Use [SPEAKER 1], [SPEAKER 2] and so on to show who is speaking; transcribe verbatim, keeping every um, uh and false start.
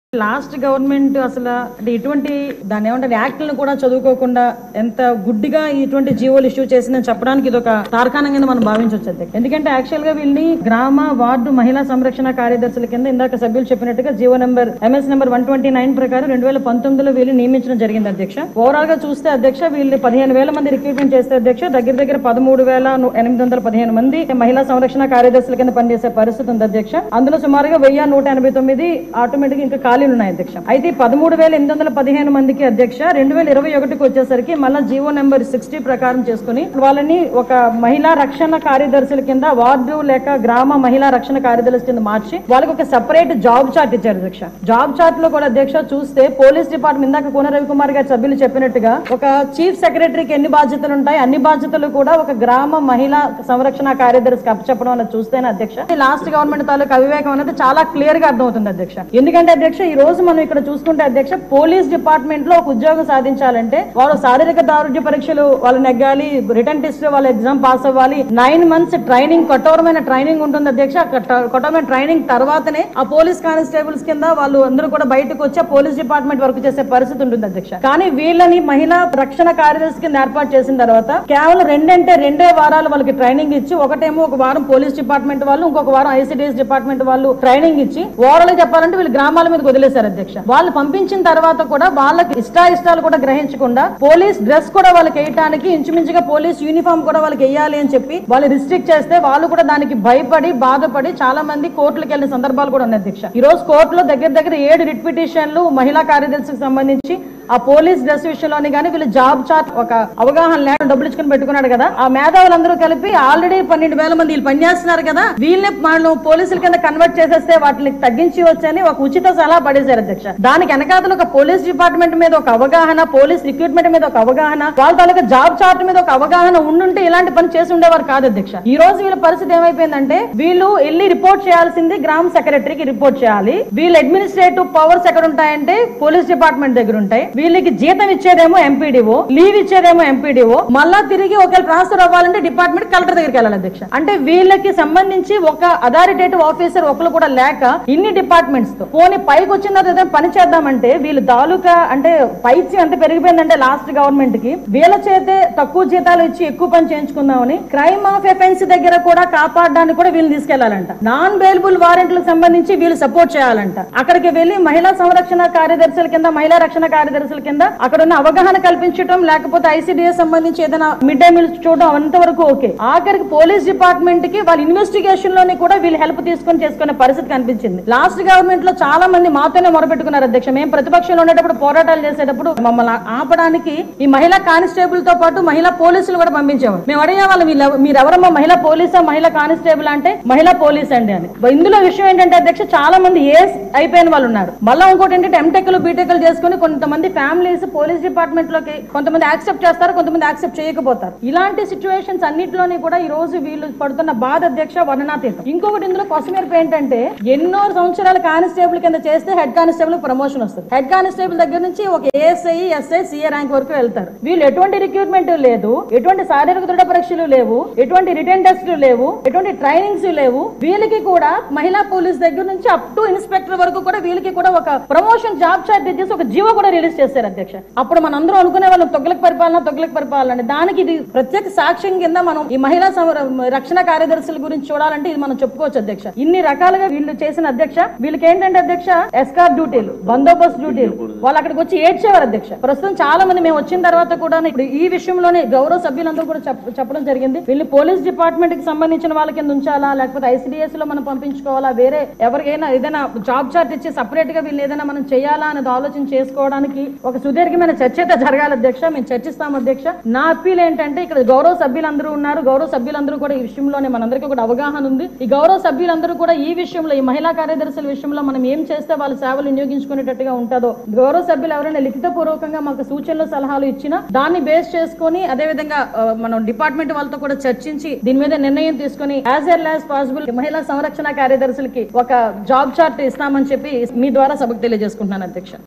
[SPEAKER 1] Last government అసలు అంటే ఇటువంటి దాని ఏమంటారు యాక్ట్లను కూడా చదువుకోకుండా ఎంత గుడ్డిగా ఇటువంటి జీవోలు ఇష్యూ చేసిందని చెప్పడానికి ఇది ఒక తార్కాణం కింద మనం భావించవచ్చు. ఎందుకంటే యాక్చువల్ గా వీళ్ళని గ్రామ వార్డు మహిళా సంరక్షణ కార్యదర్శుల కింద ఇందాక సభ్యులు చెప్పినట్టుగా GO number MS number one twenty nine ప్రకారం రెండు వేల పంతొమ్మిదిలో వీళ్ళు నియమించడం జరిగింది అధ్యక్ష. ఓవరాల్ గా చూస్తే అధ్యక్ష వీళ్ళు పదిహేను వేల మంది రిక్రూట్మెంట్ చేస్తే అధ్యక్ష దగ్గర దగ్గర పదమూడు వేల ఎనిమిది వందల పదిహేను మంది మహిళా సంరక్షణ కార్యదర్శుల కింద పనిచేసే పరిస్థితి ఉంది అధ్యక్ష. అందులో సుమారుగా వెయ్యి నూట ఎనభై తొమ్మిది ఆటోమేటిక్ ఇంకా ఖాళీలు ఉన్నాయి అధ్యక్ష. అయితే పదమూడు వేల ఎనిమిది వందల పదిహేను మందికి అధ్యక్ష రెండు వేల ఇరవై ఒకటికి వచ్చేసరికి మళ్ళా జీవో నెంబర్ సిక్స్టీ ప్రకారం చేసుకుని వాళ్ళని ఒక మహిళా రక్షణ కార్యదర్శుల కింద వార్డు లేక గ్రామ మహిళా రక్షణ కార్యదర్శుల కింద మార్చి వాళ్ళకి ఒక సెపరేట్ జాబ్ చార్ట్ ఇచ్చారు అధ్యక్ష. జాబ్ చార్ట్ లో కూడా అధ్యక్ష చూస్తే పోలీస్ డిపార్ట్మెంట్ ఇందాక కోన రవికుమార్ గారి సభ్యులు చెప్పినట్టుగా ఒక చీఫ్ సెక్రటరీకి ఎన్ని బాధ్యతలు ఉంటాయి అన్ని బాధ్యతలు కూడా ఒక గ్రామ మహిళా సంరక్షణ కార్యదర్శికి అప్పచెప్పడం అనేది చూస్తేనే అధ్యక్ష లాస్ట్ గవర్నమెంట్ తాలూకు అవివేకం అనేది చాలా క్లియర్ గా అర్థమవుతుంది అధ్యక్ష. ఎందుకంటే అధ్యక్ష ఈ రోజు మనం ఇక్కడ చూసుకుంటే అధ్యక్ష పోలీస్ డిపార్ట్మెంట్ లో ఒక ఉద్యోగం సాధించాలంటే వాళ్ళు శారీరక దారుఢ్య పరీక్షలు వాళ్ళు నెగ్గాలి, రిటర్న్ టెస్ట్ వాళ్ళ ఎగ్జామ్ పాస్ అవ్వాలి, నైన్ మంత్స్ ట్రైనింగ్ కఠోరమైన ట్రైనింగ్ ఉంటుంది అధ్యక్ష. కఠోరమైన ట్రైనింగ్ తర్వాతనే ఆ పోలీస్ కానిస్టేబుల్స్ కింద వాళ్ళు అందరూ కూడా బయటకు వచ్చి పోలీస్ డిపార్ట్మెంట్ వర్క్ చేసే పరిస్థితి ఉంటుంది అధ్యక్ష. కానీ వీళ్ళని మహిళా రక్షణ కార్యదర్శి కింద ఏర్పాటు చేసిన తర్వాత కేవలం రెండంటే రెండే వారాలు వాళ్ళకి ట్రైనింగ్ ఇచ్చి ఒకటేమో ఒక వారం పోలీస్ డిపార్ట్మెంట్ వాళ్ళు ఇంకొక వారం ఐసిడిఎస్ డిపార్ట్మెంట్ వాళ్ళు ట్రైనింగ్ ఇచ్చి ఓవరాల్ చెప్పాలంటే వీళ్ళు గ్రామాల మీద వదిలేశారు అధ్యక్ష. వాళ్ళు పంపించిన తర్వాత కూడా వాళ్ళకి ఇష్టాయిష్టాలు కూడా గ్రహించకుండా పోలీస్ డ్రెస్ కూడా వాళ్ళకి వేయడానికి ఇంచుమించుగా పోలీస్ యూనిఫామ్ కూడా వాళ్ళకి వేయాలి అని చెప్పి వాళ్ళు రిస్ట్రిక్ట్ చేస్తే వాళ్ళు కూడా దానికి భయపడి బాధపడి చాలా మంది కోర్టులకు వెళ్ళిన సందర్భాలు కూడా ఉన్నాయి అధ్యక్ష. ఈ రోజు కోర్టులో దగ్గర దగ్గర ఏడు రిట్ పిటిషన్లు మహిళా కార్యదర్శికి సంబంధించి ఆ పోలీస్ డ్రెస్ విషయంలోని కానీ వీళ్ళు జాబ్ చార్ట్ ఒక అవగాహన లేక డబ్బులు ఇచ్చుకుని పెట్టుకున్నాడు కదా, ఆ మేధావులందరూ కలిపి ఆల్రెడీ పన్నెండు వేల మంది వీళ్ళు పనిచేస్తున్నారు కదా వీళ్ళని వాళ్ళు పోలీసుల కింద కన్వర్ట్ చేసేస్తే వాటిని తగ్గించి వచ్చని ఒక ఉచిత సలహా పడేశారు అధ్యక్ష. దానికి వెనకాతలు ఒక పోలీస్ డిపార్ట్మెంట్ మీద ఒక అవగాహన, పోలీస్ రిక్రూట్మెంట్ మీద ఒక అవగాహన, వాళ్ళ తాలూకా జాబ్ చార్ట్ మీద ఒక అవగాహన ఉండుంటే ఇలాంటి పని చేసి ఉండేవారు కాదు అధ్యక్ష. ఈ రోజు వీళ్ళ పరిస్థితి ఏమైపోయిందంటే వీళ్ళు వెళ్ళి రిపోర్ట్ చేయాల్సింది గ్రామ సెక్రటరీకి రిపోర్ట్ చేయాలి, వీళ్ళ అడ్మినిస్ట్రేటివ్ పవర్స్ ఎక్కడ ఉంటాయంటే పోలీస్ డిపార్ట్మెంట్ దగ్గర ఉంటాయి, వీళ్ళకి జీతం ఇచ్చేదేమో ఎంపీడీఓ, లీవ్ ఇచ్చేదేమో ఎంపీడీఓ, మళ్ళా తిరిగి ఒకవేళ ట్రాన్స్ఫర్ అవ్వాలంటే డిపార్ట్మెంట్ కలెక్టర్ దగ్గరికి వెళ్ళాలి అధ్యక్ష. అంటే వీళ్ళకి సంబంధించి ఒక అథారిటేటివ్ ఆఫీసర్ ఒకరు కూడా లేక ఇన్ని డిపార్ట్మెంట్స్ తో పోనీ పైకి వచ్చిన తర్వాత పని చేద్దామంటే వీళ్ళు తాలూకా అంటే పైచి ఎంత పెరిగిపోయిందంటే లాస్ట్ గవర్నమెంట్ కి వీళ్ళ చేతే తక్కువ జీతాలు ఇచ్చి ఎక్కువ పని చేయించుకుందామని క్రైమ్ ఆఫ్ ఎఫెన్స్ దగ్గర కూడా కాపాడడానికి కూడా వీళ్ళు తీసుకెళ్లాలంట. నాన్ బెయిలబుల్ వారెంట్లకు సంబంధించి వీళ్ళు సపోర్ట్ చేయాలంట. అక్కడికి వెళ్లి మహిళా సంరక్షణ కార్యదర్శుల కింద మహిళా రక్షణ కార్యదర్శుల కింద అక్కడ ఉన్న అవగాహన కల్పించడం లేకపోతే ఐసిడిఎస్ సంబంధించి ఏదైనా మిడ్ డే మీల్స్ చూడడం అంతవరకు ఓకే. ఆఖరికి పోలీస్ డిపార్ట్మెంట్ కి వాళ్ళ ఇన్వెస్టిగేషన్ లోని కూడా వీళ్ళు హెల్ప్ తీసుకొని చేసుకునే పరిస్థితి కనిపించింది. లాస్ట్ గవర్నమెంట్ లో చాలా మంది మాతోనే మొరపెట్టుకున్నారు అధ్యక్ష. మేము ప్రతిపక్షంలో ఉండేటప్పుడు పోరాటాలు చేసేటప్పుడు మమ్మల్ని ఆపడానికి ఈ మహిళా కానిస్టేబుల్ తో పాటు మహిళా పోలీసులు కూడా పంపించేవారు. మేము అడిగే వాళ్ళు మీరెవరమ్మా మహిళా పోలీసా మహిళా కానిస్టేబుల్ అంటే మహిళా పోలీస్ అండి అని. ఇందులో విషయం ఏంటంటే అధ్యక్ష చాలా మంది ఏస్ అయిపోయిన వాళ్ళు ఉన్నారు. మళ్ళీ ఇంకోటి ఏంటంటే ఎంటెక్లు బీటెక్లు చేసుకుని కొంతమంది ఫ్యామిలీస్ పోలీస్ డిపార్ట్మెంట్ లోకి కొంతమంది యాక్సెప్ట్ చేస్తారు, కొంతమంది యాక్సెప్ట్ చేయకపోతారు. ఇలాంటి సిచ్యువేషన్స్ అన్నింటిలోని కూడా ఈ రోజు వీళ్ళు పడుతున్న బాధ అధ్యక్ష వర్ణనాతీతం. ఇంకొకటి ఇందులో కొసమేర్పు ఏంటంటే ఎన్నో సంవత్సరాల కానిస్టేబుల్ కింద చేస్తే హెడ్ కానిస్టేబుల్ ప్రమోషన్ వస్తుంది. హెడ్ కానిస్టేబుల్ దగ్గర నుంచి ఒక ఏఎస్ఐ ఎస్ఐ సిఏ ర్యాంక్ వరకు వెళ్తారు. వీళ్ళు ఎటువంటి రిక్రూట్మెంట్ లేదు, ఎటువంటి శారీరక దృఢ పరీక్షలు లేవు, ఎటువంటి రిటర్న్ టెస్టులు లేవు, ఎటువంటి ట్రైనింగ్స్ లేవు. వీళ్ళకి కూడా మహిళా పోలీస్ దగ్గర నుంచి అప్ టు ఇన్స్పెక్టర్ వరకు కూడా వీళ్ళకి కూడా ఒక ప్రమోషన్ జాబ్ చార్ట్ ఇచ్చేసి ఒక జీవో కూడా రిలీజ్ చేశారు అధ్యక్ష. అప్పుడు మన అందరూ అనుకునే వాళ్ళం తొగ్గులకు పరిపాలన తొగ్గులకు పరిపాలన దానికి ఇది ప్రత్యేక సాక్ష్యం కింద మనం ఈ మహిళా రక్షణ కార్యదర్శుల గురించి చూడాలంటే ఇది మనం చెప్పుకోవచ్చు అధ్యక్ష. ఇన్ని రకాలుగా వీళ్ళు చేసిన అధ్యక్ష వీళ్ళకి ఏంటంటే అధ్యక్ష ఎస్కార్ డ్యూటీలు, బందోబస్తు డ్యూటీలు, వాళ్ళు అక్కడికి వచ్చి ఏడ్చేవారు అధ్యక్ష. ప్రస్తుతం చాలా మంది మేము వచ్చిన తర్వాత కూడా ఇప్పుడు ఈ విషయంలోనే గౌరవ సభ్యులందరూ కూడా చెప్పడం జరిగింది. వీళ్ళు పోలీస్ డిపార్ట్మెంట్ కి సంబంధించిన వాళ్ళ కింద ఉంచాలా లేకపోతే ఐసిడిఎస్ లో మనం పంపించుకోవాలా, వేరే ఎవరికైనా ఏదైనా జాబ్ చార్ట్ ఇచ్చి సపరేట్ గా వీళ్ళు ఏదైనా మనం చేయాలా అనేది ఆలోచన చేసుకోవడానికి ఒక సుదీర్ఘమైన చర్చ అయితే జరగాలి అధ్యక్ష. మేము చర్చిస్తాం అధ్యక్ష. నా అప్పీల్ ఏంటంటే ఇక్కడ గౌరవ సభ్యులందరూ ఉన్నారు, గౌరవ సభ్యులందరూ కూడా ఈ విషయంలోనే మనందరికీ కూడా అవగాహన ఉంది. ఈ గౌరవ సభ్యులందరూ కూడా ఈ విషయంలో ఈ మహిళా కార్యదర్శుల విషయంలో మనం ఏం చేస్తే వాళ్ళ సేవలు వినియోగించుకునేటట్టుగా ఉంటుందో గౌరవ సభ్యులు ఎవరైనా లిఖిత పూర్వకంగా మాకు సూచనలు సలహాలు ఇచ్చినా దాన్ని బేస్ చేసుకుని అదే విధంగా మనం డిపార్ట్మెంట్ వాళ్ళతో కూడా చర్చించి దీని మీద నిర్ణయం తీసుకుని యాజ్ ఎర్లీ యాజ్ పాసిబుల్ మహిళా సంరక్షణ కార్యదర్శులకి ఒక జాబ్ చార్ట్ ఇస్తామని చెప్పి మీ ద్వారా సభకు తెలియజేసుకుంటున్నాను అధ్యక్ష.